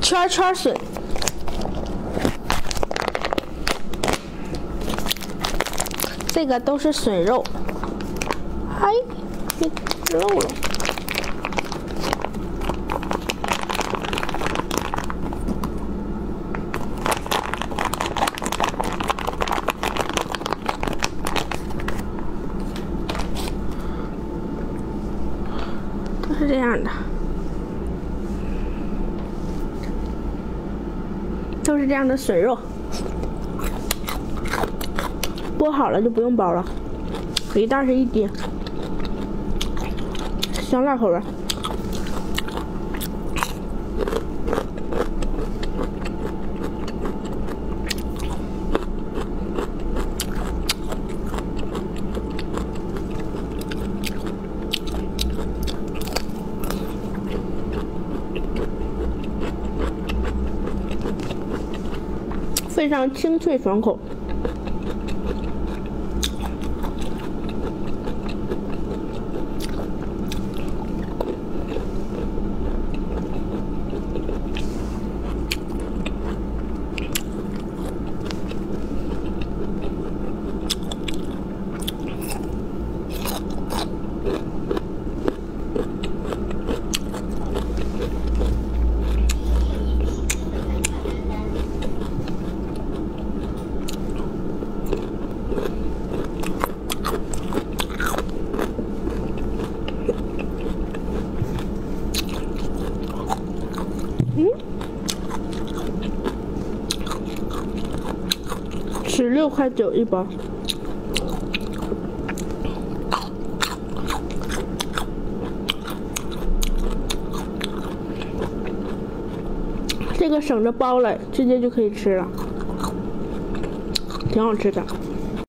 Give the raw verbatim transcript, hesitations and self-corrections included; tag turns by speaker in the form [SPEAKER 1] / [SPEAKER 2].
[SPEAKER 1] 圈圈笋，这个都是笋肉。哎，给吃漏了。都是这样的。 都是这样的笋肉，剥好了就不用包了，一袋是一斤，香辣口味。非常清脆爽口，嗯，十六块九一包。这个省着包了，直接就可以吃了，挺好吃的。